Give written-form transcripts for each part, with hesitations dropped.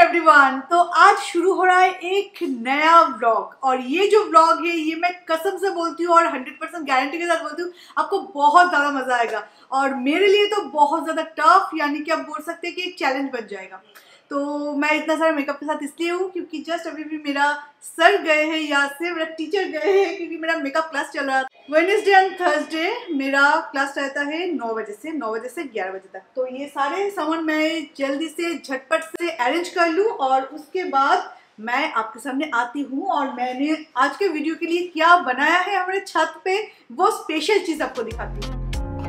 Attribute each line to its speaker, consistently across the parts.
Speaker 1: Everyone. तो आज शुरू हो रहा है एक नया व्लॉग और ये जो व्लॉग है ये मैं कसम से बोलती हूँ और 100% गारंटी के साथ बोलती हूँ आपको बहुत ज़्यादा मज़ा आएगा और मेरे लिए तो बहुत ज़्यादा टफ, यानी कि आप बोल सकते हैं कि एक चैलेंज बन जाएगा। तो मैं इतना सारा मेकअप के साथ इसलिए हूँ क्योंकि जस्ट अभी भी मेरा सर गए हैं यहाँ से, मेरा टीचर गए हैं क्योंकि मेरा मेकअप क्लास चल रहा था। वेडनेसडे एंड थर्सडे मेरा क्लास रहता है 9 बजे से 11 बजे तक। तो ये सारे सामान मैं जल्दी से झटपट से अरेंज कर लूँ और उसके बाद मैं आपके सामने आती हूँ और मैंने आज के वीडियो के लिए क्या बनाया है हमारे छत पे वो स्पेशल चीज़ आपको दिखाती हूँ।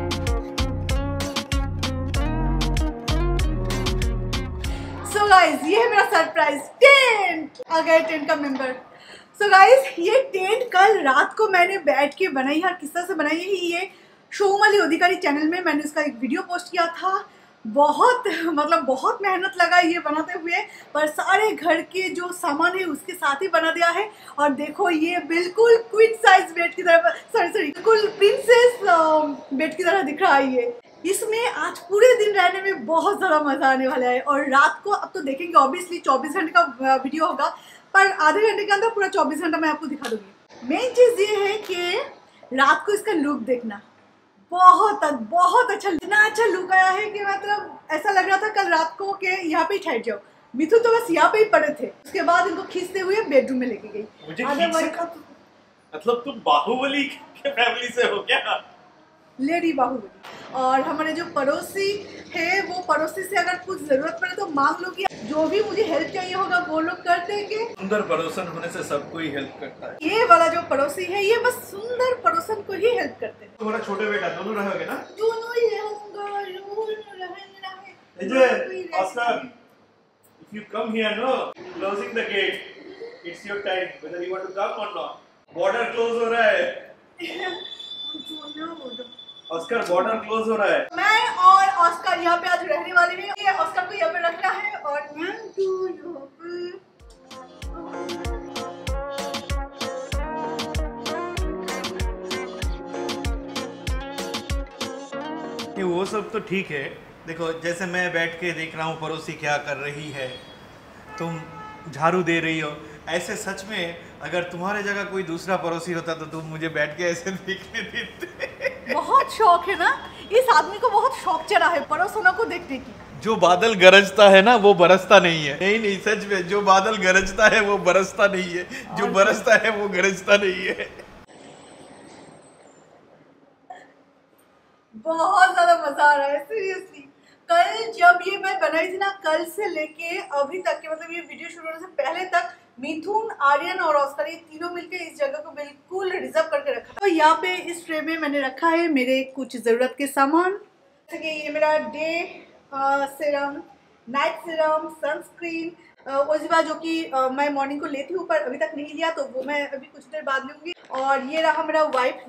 Speaker 1: सो गाइस ये है मेरा सरप्राइज टेंट। आ गए टेंट का मेंबर। सो गाइस ये टेंट कल रात को मैंने बैठ के बनाई है। किस तरह से बनाई है ये शोमली अधिकारी चैनल में मैंने उसका एक वीडियो पोस्ट किया था। बहुत मेहनत लगा ये बनाते हुए, पर सारे घर के जो सामान है उसके साथ ही बना दिया है। और देखो ये बिल्कुल क्वीन साइज बेड की तरह, बिल्कुल प्रिंसेस बेड की तरह दिख रहा है ये। इसमें आज पूरे दिन रहने में बहुत ज़्यादा मज़ा आने वाला है और रात को अब तो देखेंगे ऑब्वियसली 24 घंटे का वीडियो होगा, पर आधे घंटे के अंदर पूरा 24 घंटा मैं आपको दिखा दूंगी। मेन चीज़ ये है कि रात को इसका लुक देखना, बहुत अच्छा, इतना अच्छा लुक आया है कि मतलब ऐसा लग रहा था कल रात को कि यहाँ पे ही ठहर जाओ। मिथु तो बस यहाँ पे ही पड़े थे, उसके बाद इनको खींचते हुए बेडरूम में लेके गई।
Speaker 2: मतलब तुम बाहुबली के फैमिली से हो क्या?
Speaker 1: लेडी बाहुबली। और हमारे जो पड़ोसी है वो पड़ोसी से अगर कुछ जरूरत पड़े तो मांग लो कि जो भी मुझे हेल्प चाहिए होगा वो लोग कर देंगे।
Speaker 2: सुंदर पड़ोसन होने से सबको ही हेल्प करता है।
Speaker 1: ये वाला जो पड़ोसी है ये बस सुंदर पड़ोसन को ही हेल्प करते हैं।
Speaker 2: तुम्हारा छोटे बेटा दोनों रहोगे ना?
Speaker 1: दोनों ही रहूंगा,
Speaker 2: if you come here, no, closing the gate, it's your time whether you want to come or not. Border close हो रहा है। ऑस्कर बॉर्डर क्लोज हो रहा है।
Speaker 1: मैं और ऑस्कर यहाँ पे आज रहने वाले हैं। ये ऑस्कर को यहाँ पे रखना है और मैं
Speaker 2: वो सब तो ठीक है। देखो जैसे मैं बैठ के देख रहा हूँ पड़ोसी क्या कर रही है, तुम झाड़ू दे रही हो, ऐसे सच में अगर तुम्हारे जगह कोई दूसरा पड़ोसी होता तो तुम मुझे बैठ के ऐसे देखने देते।
Speaker 1: बहुत शौक है ना, इस आदमी को बहुत शौक चढ़ा है पड़ोसनों को देखने की।
Speaker 2: जो बादल गरजता है ना वो बरसता नहीं है। नहीं सच में, जो बादल गरजता है वो बरसता नहीं है, जो बरसता है वो गरजता नहीं है।
Speaker 1: बहुत ज्यादा मजा आ रहा है सीरियसली। कल जब ये मैं बनाई थी ना, कल से लेके अभी तक के मतलब ये वीडियो शुरू होने से पहले तक मिथुन, आर्यन और ऑस्कर ये तीनों मिलकर इस जगह को बिल्कुल रिजर्व करके रखा। तो यहाँ पे इस ट्रे में मैंने रखा है मेरे कुछ ज़रूरत के सामान, जैसे कि ये मेरा day serum, night serum, sunscreen, OZiva जो कि मैं मॉर्निंग को लेती हूँ पर अभी तक नहीं लिया तो वो मैं अभी कुछ देर बाद लूँगी। और ये रहा मेरा वाइप।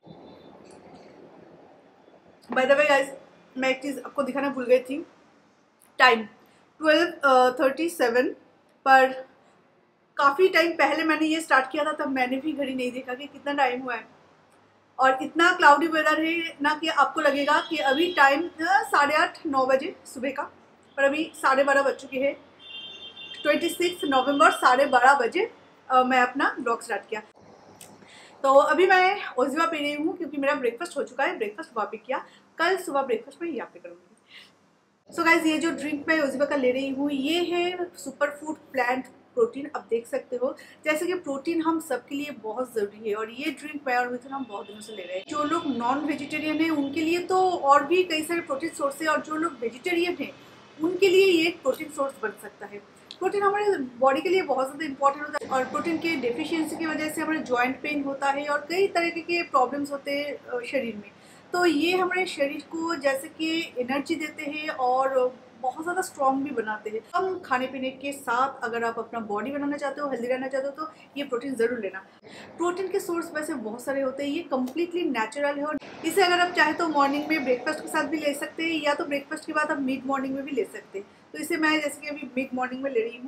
Speaker 1: बाय द वे गाइस, मैं एक चीज़ आपको दिखाना भूल गई थी। टाइम 12:37, पर काफ़ी टाइम पहले मैंने ये स्टार्ट किया था, तब मैंने भी घड़ी नहीं देखा कि कितना टाइम हुआ है। और इतना क्लाउडी वेदर है ना कि आपको लगेगा कि अभी टाइम 8:30-9 बजे सुबह का, पर अभी 12:30 बज चुके हैं। 26 नवंबर 12:30 बजे मैं अपना ब्लॉग स्टार्ट किया। तो अभी मैं ओजिवा पी रही हूँ क्योंकि मेरा ब्रेकफास्ट हो चुका है। ब्रेकफास्ट वहाँ पे किया, कल सुबह ब्रेकफास्ट मैं यहाँ पे करूँगी। सो गाइज ये जो ड्रिंक मैं ओजिवा का ले रही हूँ ये है सुपर फूड प्लांट प्रोटीन। आप देख सकते हो जैसे कि प्रोटीन हम सबके लिए बहुत ज़रूरी है और ये ड्रिंक मैं और मिथुन हम बहुत दिनों से ले रहे हैं। जो लोग नॉन वेजिटेरियन हैं उनके लिए तो और भी कई सारे प्रोटीन सोर्स है, और जो लोग वेजिटेरियन हैं उनके लिए ये एक प्रोटीन सोर्स बन सकता है। प्रोटीन हमारे बॉडी के लिए बहुत ज़्यादा इंपॉर्टेंट होता है और प्रोटीन के डेफिशिएंसी की वजह से हमारे जॉइंट पेन होता है और कई तरीके के प्रॉब्लम्स होते हैं शरीर में। तो ये हमारे शरीर को जैसे कि एनर्जी देते हैं और बहुत ज़्यादा स्ट्रॉन्ग भी बनाते हैं। कम खाने पीने के साथ अगर आप अपना बॉडी बनाना चाहते हो, हेल्दी रहना चाहते हो तो ये प्रोटीन ज़रूर लेना। प्रोटीन के सोर्स वैसे बहुत सारे होते हैं, ये कम्प्लीटली नेचुरल है और इसे अगर आप चाहे तो मॉर्निंग में ब्रेकफास्ट के साथ भी ले सकते हैं या तो ब्रेकफास्ट के बाद आप मिड मॉर्निंग में भी ले सकते हैं। तो इसे मैं जैसे कि अभी मिड मॉर्निंग में ले रही हूँ,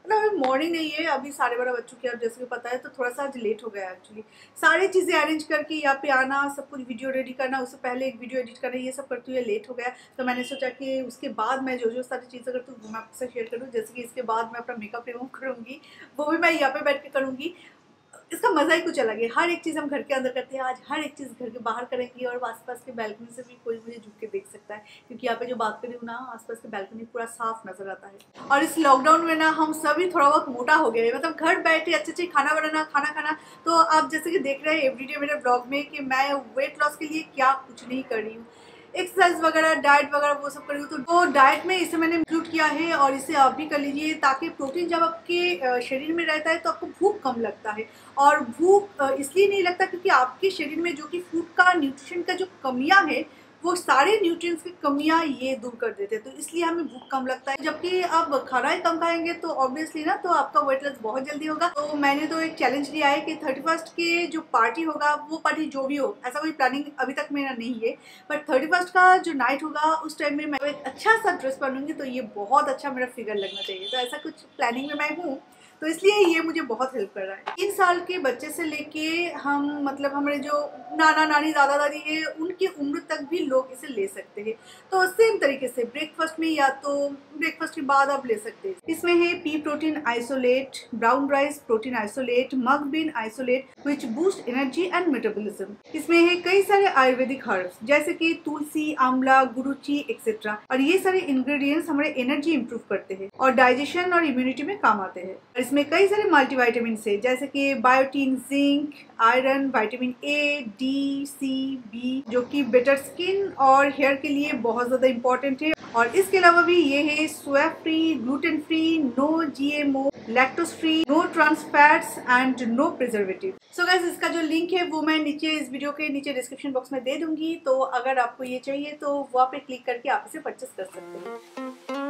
Speaker 1: मतलब अभी मॉर्निंग नहीं है, अभी 12:30 बज चुके हैं और जैसे कि पता है तो थोड़ा सा आज लेट हो गया एक्चुअली। सारी चीज़ें अरेंज करके यहाँ पे आना, सब कुछ वीडियो रेडी करना, उससे पहले एक वीडियो एडिट करना, ये सब करते हुए लेट हो गया। तो मैंने सोचा कि उसके बाद मैं जो सारी चीज़ें करती हूँ वो मैं आपसे शेयर करूँ। जैसे कि इसके बाद मैं अपना मेकअप रिमूव करूँगी, वो भी मैं यहाँ पे बैठ के करूँगी। इसका मज़ा ही कुछ अलग है। हर एक चीज़ हम घर के अंदर करते हैं, आज हर एक चीज़ घर के बाहर करेंगे और आसपास के बैल्कनी से भी कोई मुझे झुक के देख सकता है, क्योंकि यहाँ पे जो बात कर रही हूँ ना, आसपास के बैल्कनी पूरा साफ नजर आता है। और इस लॉकडाउन में ना हम सभी थोड़ा बहुत मोटा हो गए, मतलब घर बैठे अच्छे खाना बनाना, खाना खाना। तो आप जैसे कि देख रहे हैं एवरीडे मेरे ब्लॉग में कि मैं वेट लॉस के लिए क्या कुछ नहीं कर रही हूँ, एक्सरसाइज वगैरह, डाइट वगैरह वो सब कर रही हूँ। तो वो डाइट में इसे मैंने इंक्लूड किया है और इसे आप भी कर लीजिए, ताकि प्रोटीन जब आपके शरीर में रहता है तो आपको भूख कम लगता है। और भूख इसलिए नहीं लगता क्योंकि आपके शरीर में जो कि फूड का न्यूट्रिशन का जो कमियां है, वो सारे न्यूट्रिएंट्स की कमियां ये दूर कर देते हैं, तो इसलिए हमें भूख कम लगता है। जबकि आप खाना ही कम खाएंगे तो ऑब्वियसली ना, तो आपका वेट लॉस बहुत जल्दी होगा। तो मैंने तो एक चैलेंज लिया है कि 31st के जो पार्टी होगा, वो पार्टी जो भी हो, ऐसा कोई प्लानिंग अभी तक मेरा नहीं है, पर 31st का जो नाइट होगा उस टाइम में मैं एक अच्छा सा ड्रेस पहनूंगी, तो ये बहुत अच्छा मेरा फिगर लगना चाहिए। तो ऐसा कुछ प्लानिंग में मैं हूँ, तो इसलिए ये मुझे बहुत हेल्प कर रहा है। 3 साल के बच्चे से लेके हम, मतलब हमारे जो नाना नानी दादा दादी है, उनकी उम्र तक भी लोग इसे ले सकते हैं। तो सेम तरीके से ब्रेकफास्ट में या तो ब्रेकफास्ट के बाद आप ले सकते हैं। इसमें है pea protein isolate, brown rice protein isolate, mung bean isolate which boost energy and metabolism. इसमें है कई सारे आयुर्वेदिक हर्ब्स जैसे कि तुलसी, आंवला, गुरुची एक्सेट्रा, और ये सारे इंग्रेडिएंट्स हमारे एनर्जी इंप्रूव करते हैं और डाइजेशन और इम्यूनिटी में काम आते हैं। इसमें कई सारे मल्टीविटामिन है जैसे कि biotin, zinc, iron, vitamin A, D, C, B, जो कि बेटर स्किन और हेयर के लिए बहुत ज़्यादा इंपॉर्टेंट है। और इसके अलावा भी ये है soya free, gluten free, no GMO, lactose free, no trans fats and no preservative. So guys, इसका जो लिंक है वो मैं नीचे इस वीडियो के नीचे डिस्क्रिप्शन बॉक्स में दे दूंगी, तो अगर आपको ये चाहिए तो वहाँ पे क्लिक करके आप इसे परचेस कर सकते हैं।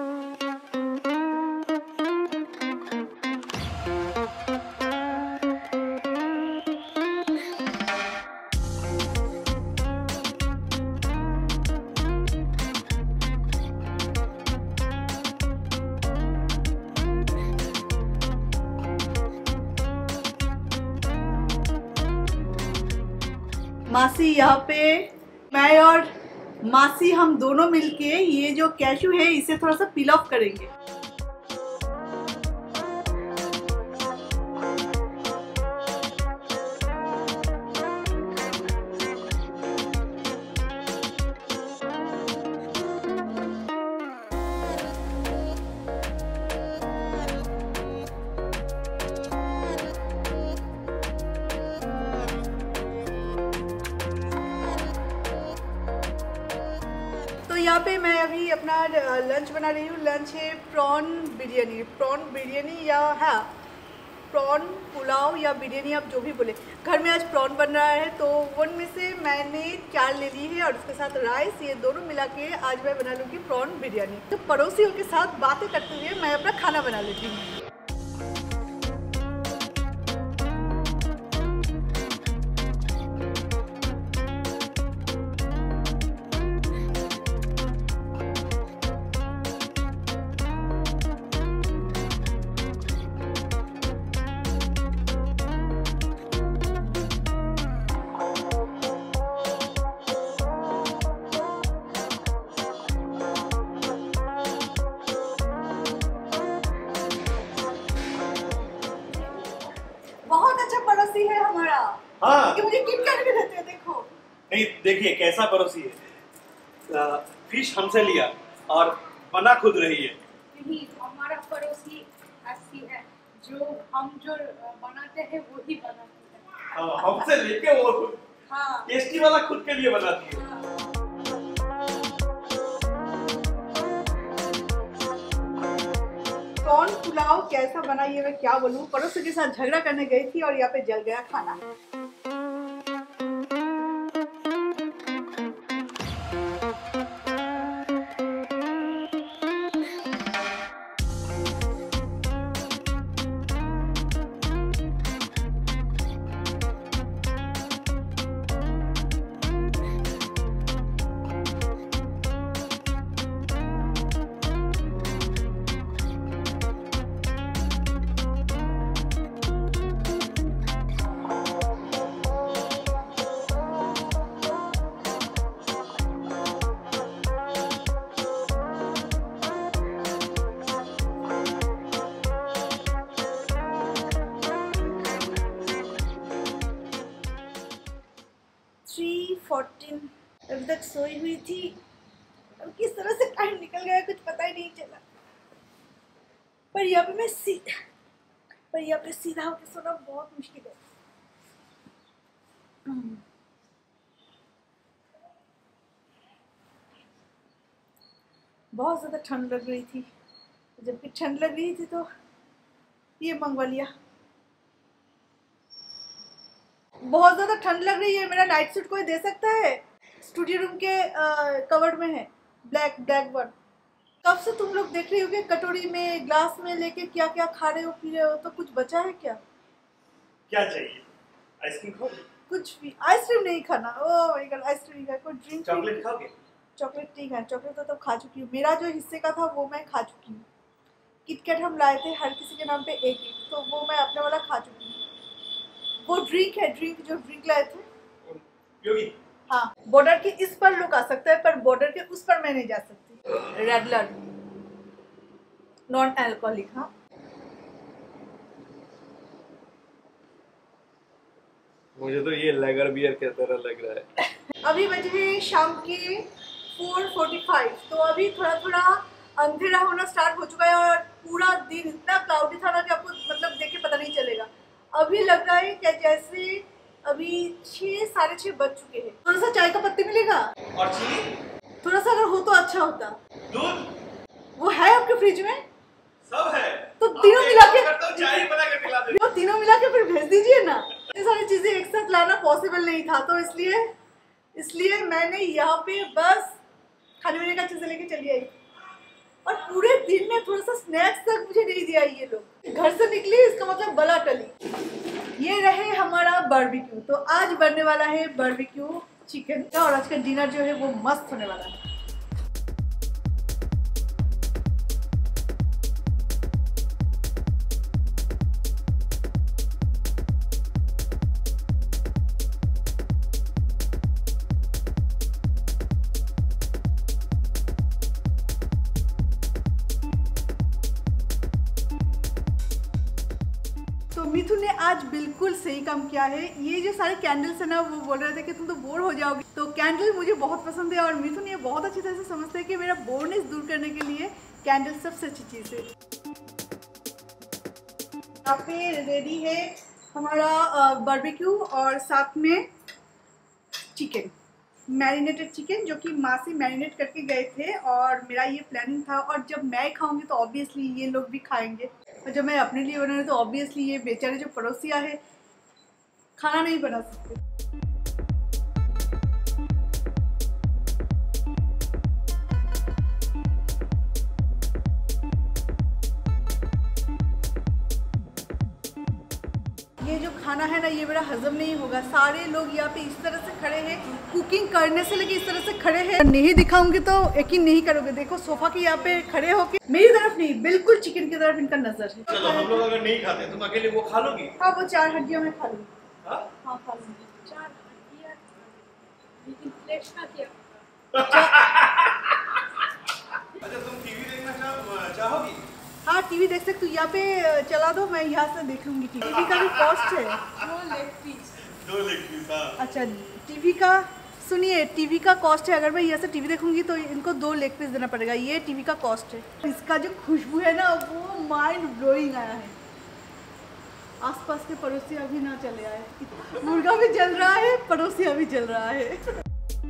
Speaker 1: मासी यहाँ पे, मैं और मासी हम दोनों मिलके ये जो कैशू है इसे थोड़ा सा पील ऑफ करेंगे। यहाँ पे मैं अभी अपना लंच बना रही हूँ। लंच है प्रॉन बिरयानी या प्रॉन पुलाव या बिरयानी, आप जो भी बोले। घर में आज प्रॉन बन रहा है, तो उनमें से मैंने 4 ले ली है और उसके साथ राइस, ये दोनों मिला के आज मैं बना लूँगी प्रॉन बिरयानी। तो पड़ोसियों के साथ बातें करते हुए मैं अपना खाना बना लेती हूँ। बहुत अच्छा पड़ोसी है हमारा।
Speaker 2: हाँ,
Speaker 1: कि मुझे किट करके देते हैं, देखो।
Speaker 2: नहीं, देखिए कैसा पड़ोसी है। फिश हमसे लिया और बना खुद रही है।
Speaker 3: नहीं, हमारा पड़ोसी ऐसी है जो हम जो बनाते हैं वो ही बनाती है।
Speaker 2: हमसे लेके वो
Speaker 3: हाँ,
Speaker 2: टेस्टी वाला खुद के लिए बनाती है।
Speaker 1: प्रॉन पुलाव कैसा बना ये मैं क्या बोलूँ। पड़ोसी के साथ झगड़ा करने गई थी और यहाँ पे जल गया खाना। 2:14 अभी तक सोई हुई थी। अब किस तरह से टाइम निकल गया कुछ पता ही नहीं चला। पर यहाँ पे सीधा होकर सोना बहुत मुश्किल है। बहुत ज़्यादा ठंड लग रही थी, जबकि ठंड लग रही थी तो ये मंगवा लिया। बहुत ज़्यादा ठंड लग रही है, मेरा नाइट सूट कोई दे सकता है? स्टूडियो रूम के कवर्ड में है, ब्लैक वन। कब से तुम लोग देख रही हो कि कटोरी में ग्लास में लेके क्या क्या खा रहे हो पी रहे हो, तो कुछ बचा है क्या?
Speaker 2: क्या चाहिए? आइसक्रीम खाओगे?
Speaker 1: कुछ भी। आइसक्रीम नहीं खाना। ओह माय गॉड, आइसक्रीम का कोई ड्रिंक?
Speaker 2: चॉकलेट खाओगे?
Speaker 1: चॉकलेट ठीक है, चॉकलेट तो खा चुकी हूँ। मेरा जो हिस्से का था वो मैं खा चुकी हूँ। किटकैट हम लाए थे हर किसी के नाम पे एक, तो वो मैं अपने वाला खा चुकी हूँ। वो ड्रिंक है, जो ड्रिंक लाए थे
Speaker 2: योगी।
Speaker 1: हाँ, बॉर्डर के इस पर लोग आ सकता है, पर बॉर्डर के उस पर मैं नहीं जा सकती। Radler non alcoholic. हाँ,
Speaker 2: मुझे तो ये लेगर बियर के तरह लग रहा है।
Speaker 1: अभी बजे हैं शाम के 4:45, तो अभी थोड़ा थोड़ा अंधेरा होना स्टार्ट हो चुका है और पूरा दिन इतना क्लाउडी था ना कि आपको मतलब देख के पता नहीं चलेगा। अभी लग रहा है कि जैसे अभी 6 साढ़े 6 बज चुके हैं। थोड़ा सा चाय का पत्ती मिलेगा
Speaker 2: और चीनी?
Speaker 1: थोड़ा सा अगर हो तो अच्छा होता।
Speaker 2: दूध?
Speaker 1: वो है आपके फ्रिज में?
Speaker 2: सब है।
Speaker 1: तो तीनों मिला के
Speaker 2: चाय बना के पिला दे।
Speaker 1: वो तीनों मिला के फिर भेज दीजिए ना। ये सारी चीजें एक साथ लाना पॉसिबल नहीं था, तो इसलिए मैंने यहाँ पे बस खाने पीने का चीजें लेके चली आई। और पूरे दिन में थोड़ा सा स्नैक्स तक मुझे नहीं दिया ये लोग। घर से निकली इसका मतलब बला टली। ये रहे हमारा बारबेक्यू। तो आज बनने वाला है बारबेक्यू चिकन का, और आज का डिनर जो है वो मस्त होने वाला है। तो मिथुन ने आज बिल्कुल सही काम किया है। ये जो सारे कैंडल्स है ना, वो बोल रहे थे कि तुम तो बोर हो जाओगे। तो कैंडल मुझे बहुत पसंद है और मिथुन ये बहुत अच्छी तरह से समझते हैं कि मेरा बोरनेस दूर करने के लिए कैंडल सबसे अच्छी चीज़ है। यहाँ पे रेडी है हमारा बारबेक्यू और साथ में चिकन, मैरिनेटेड चिकन, जो कि माँ से मैरिनेट करके गए थे। और मेरा ये प्लानिंग था, और जब मैं खाऊंगी तो ऑब्वियसली ये लोग भी खाएंगे, और जब मैं अपने लिए बना रही तो ऑब्वियसली ये बेचारे जो पड़ोसिया है खाना नहीं बना सकते। ये जो खाना है ना, ये मेरा हजम नहीं होगा। सारे लोग यहाँ पे इस तरह से खड़े हैं, कुकिंग करने से लेके इस तरह से खड़े हैं। नहीं दिखाऊंगी तो यकीन नहीं करोगे। देखो सोफा के यहाँ पे खड़े होके, मेरी तरफ नहीं, बिल्कुल चिकन की तरफ इनका नजर है।
Speaker 2: चलो, हम लोग अगर नहीं खाते तुम अकेले वो खा लोगी?
Speaker 1: हाँ, वो 4 हड्डियों में खा लूंगी।
Speaker 2: हाँ,
Speaker 1: खा लूंगी।
Speaker 3: 4 हड्डियां, लेकिन फ्लेश का क्या?
Speaker 2: अच्छा, तुम टीवी देखना चाहोगी?
Speaker 1: हाँ, टीवी देख सकते हो। यहाँ पे चला दो, मैं यहाँ से देख लूंगी। टीवी का भी कॉस्ट है
Speaker 3: 2 लेग पीस।
Speaker 2: 2 leg piece.
Speaker 1: अच्छा, टीवी का सुनिए, टीवी का कॉस्ट है। अगर मैं यहाँ से टीवी देखूंगी तो इनको 2 लेग पीस देना पड़ेगा। ये टीवी का कॉस्ट है। इसका जो खुशबू है ना, वो माइंड ब्लोइंग आया है। आसपास के पड़ोसी अभी ना चले आए। मुर्गा भी जल रहा है, पड़ोसी भी जल रहा है।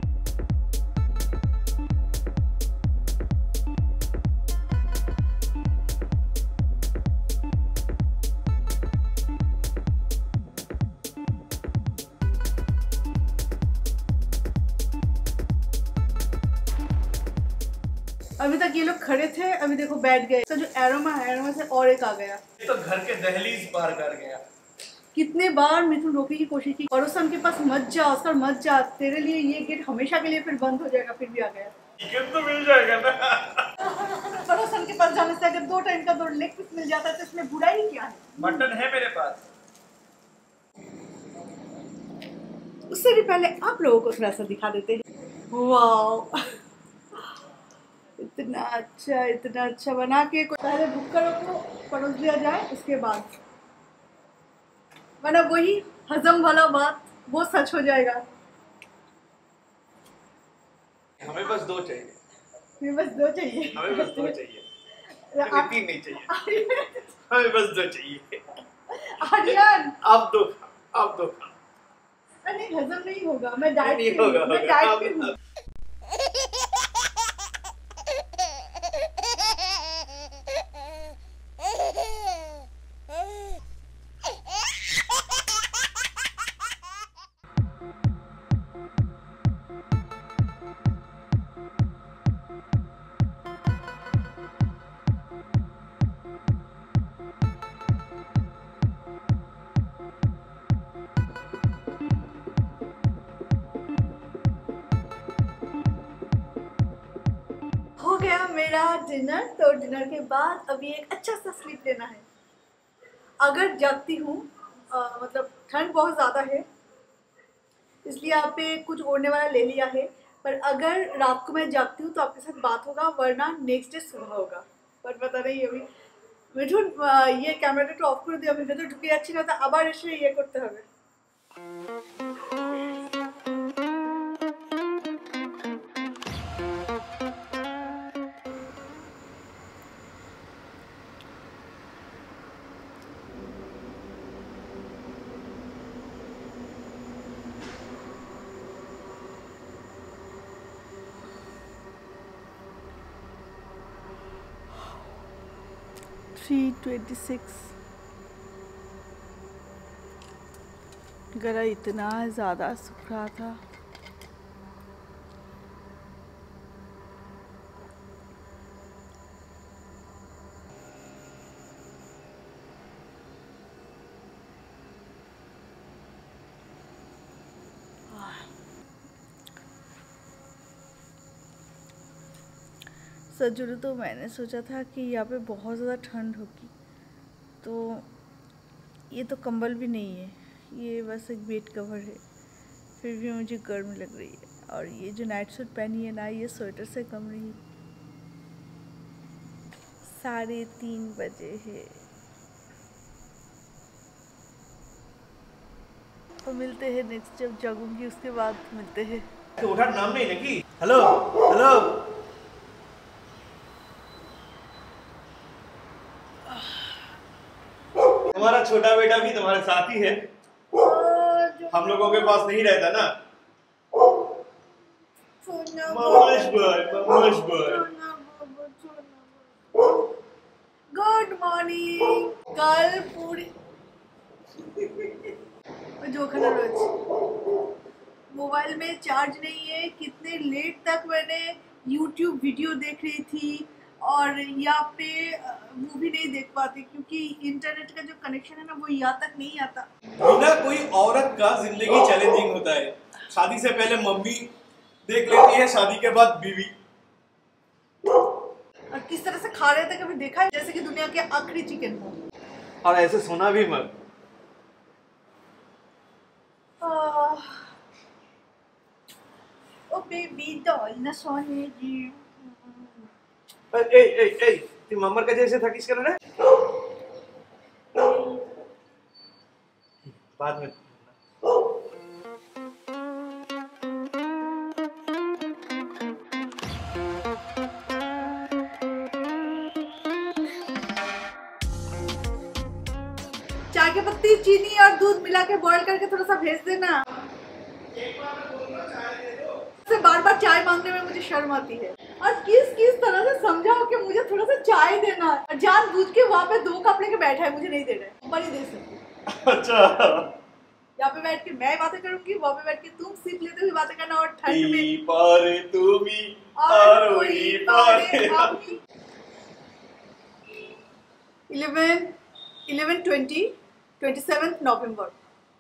Speaker 1: अभी तक ये लोग खड़े थे, अभी देखो बैठ गए। तो जो एरोमा है, एरोमा से और एक आ गया।
Speaker 2: ये तो घर के दहलीज पार कर गया।
Speaker 1: कितने बार मिथुन रोकने की कोशिश की, पड़ोसन के पास मत जा, ऑस्कर मत जा, तेरे लिए ये गेट हमेशा के लिए फिर बंद हो जाएगा। फिर भी आ गया।
Speaker 2: चिकन तो मिल जाएगा ना।
Speaker 1: पड़ोसन के पास जाने से अगर 2 टाइम का 2 लेग पीस मिल जाता है तो इसमें बुराई क्या है?
Speaker 2: मटन है मेरे पास।
Speaker 1: उससे भी पहले आप लोगों को थोड़ा सा दिखा देते हैं। वाह, इतना अच्छा बना के पहले भुक्कड़ों को परोस दिया जाए, उसके बाद वरना वही हजम वाला बात वो सच हो जाएगा।
Speaker 2: हमें बस 2 चाहिए।
Speaker 1: मेरे बस 2 चाहिए।
Speaker 2: हमें बस 2 चाहिए।
Speaker 1: आप
Speaker 2: 3 नहीं चाहिए। हमें बस 2 चाहिए।
Speaker 1: आर्यन
Speaker 2: आप 2 खाओ, आप 2 खाओ।
Speaker 1: नहीं हजम नहीं होगा, मैं डाइट
Speaker 2: नहीं
Speaker 1: पे हूँ,
Speaker 2: होगा,
Speaker 1: मैं
Speaker 2: होगा।
Speaker 1: डाइट पे हूँ। हो गया मेरा डिनर। तो डिनर के बाद अभी एक अच्छा सा स्लीप लेना है। अगर जागती हूँ मतलब ठंड बहुत ज़्यादा है इसलिए यहाँ पे कुछ ओढ़ने वाला ले लिया है, पर अगर रात को मैं जागती हूँ तो आपके साथ बात होगा, वरना नेक्स्ट डे सुबह होगा। पर पता नहीं अभी मिठुन ये कैमराটা একটু অফ করে দিও, আমি ভেতরে ঢুকে যাচ্ছি না, তো আবার এসে ইয়ে করতে হবে। गला इतना ज़्यादा सूख रहा था। सच तो मैंने सोचा था कि यहाँ पे बहुत ज़्यादा ठंड होगी, तो ये तो कंबल भी नहीं है, ये बस एक बेड कवर है, फिर भी मुझे गर्म लग रही है। और ये जो नाइट सूट पहनी है ना, ये स्वेटर से कम नहीं। 3:30 बजे है। तो मिलते हैं नेक्स्ट, जब जागूंगी उसके बाद मिलते हैं।
Speaker 2: तो उठा नाम नहीं लगी। हेलो हेलो, तुम्हारा छोटा बेटा भी तुम्हारे साथ ही है, हम लोगों के पास नहीं रहता ना। Mamosh boy, Mamosh boy.
Speaker 1: Good morning. कल पूरी जो खाना रोज मोबाइल में चार्ज नहीं है, कितने लेट तक मैंने YouTube वीडियो देख रही थी और यहाँ पे मूवी नहीं देख पाती क्योंकि इंटरनेट का जो कनेक्शन है ना वो यहाँ तक नहीं आता।
Speaker 2: बिना कोई औरत का जिंदगी चैलेंजिंग होता है। शादी से पहले मम्मी देख लेती है, शादी के बाद बीवी।
Speaker 1: और किस तरह से खा रहे थे कभी देखा है? जैसे कि दुनिया के आखिरी चिकन हो।
Speaker 2: और ऐसे सोना भी मत।
Speaker 1: ओ बेबी डॉल ना सोने जी।
Speaker 2: ए ए ए, तू मम्मर का जैसे थकिस कर रहा है। बाद में
Speaker 1: चाय की पत्ती, चीनी और दूध मिला के बॉईल करके थोड़ा सा भेज देना। बार बार चाय मांगने में मुझे शर्म आती है। और किस तरह से समझाओ कि मुझे थोड़ा सा चाय देना। जान बूझ के वहाँ पे 2 कप लेके बैठा है, मुझे नहीं दे रहा है। दे सकती।
Speaker 2: अच्छा,
Speaker 1: यहाँ पे बैठ के मैं बातें करूंगी, वहाँ पे बैठ के तुम सीख लेते हुए बातें करना। और ठंड में
Speaker 2: पारे तुमी और वही पारे
Speaker 1: 27 नवंबर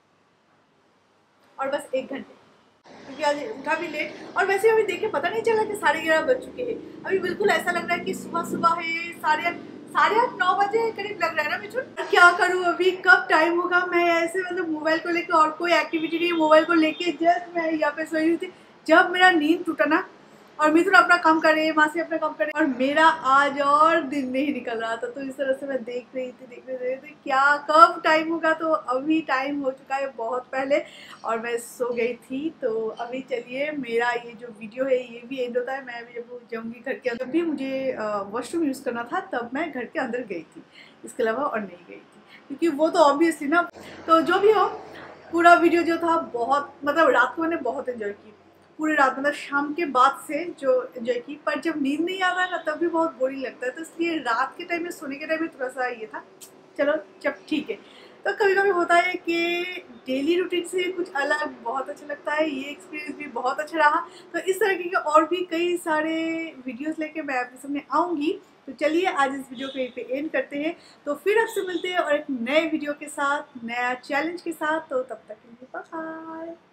Speaker 1: और बस 1 घंटे, क्योंकि आज उठा भी लेट। और वैसे अभी देख के पता नहीं चला कि 11:30 बज चुके हैं। अभी बिल्कुल ऐसा लग रहा है कि सुबह है। 8:30 9 बजे करीब लग रहा है ना मिठुन। क्या करूँ अभी, कब टाइम होगा। मैं ऐसे मतलब मोबाइल को लेकर और कोई एक्टिविटी नहीं, मोबाइल को लेके जस्ट मैं यहाँ पे सोई हुई थी। जब मेरा नींद टूटा ना और मिथुन अपना काम कर रही है, मासी अपना काम कर रही है, और मेरा आज और दिन नहीं निकल रहा था। तो इस तरह से मैं देख रही थी क्या कब टाइम होगा। तो अभी टाइम हो चुका है बहुत पहले और मैं सो गई थी। तो अभी चलिए मेरा ये जो वीडियो है ये भी एंड होता है। मैं अभी जब जाऊँगी घर के अंदर भी मुझे वॉशरूम यूज़ करना था तब मैं घर के अंदर गई थी, इसके अलावा और नहीं गई थी, क्योंकि वो तो ऑब्वियसली ना। तो जो भी हो, पूरा वीडियो जो था बहुत मतलब रात को मैंने बहुत एंजॉय की, पूरी रात मतलब शाम के बाद से जो एंजॉय की। पर जब नींद नहीं आता है ना तब भी बहुत बोरिंग लगता है। तो इसलिए रात के टाइम में सोने के टाइम में थोड़ा सा ये था, चलो जब ठीक है। तो कभी कभी होता है कि डेली रूटीन से कुछ अलग बहुत अच्छा लगता है। ये एक्सपीरियंस भी बहुत अच्छा रहा। तो इस तरह के और भी कई सारे वीडियोस लेके मैं आपके सामने आऊँगी। तो चलिए आज इस वीडियो को यहीं पे एंड करते हैं। तो फिर आपसे मिलते हैं और एक नए वीडियो के साथ, नया चैलेंज के साथ। तो तब तक के लिए बाय।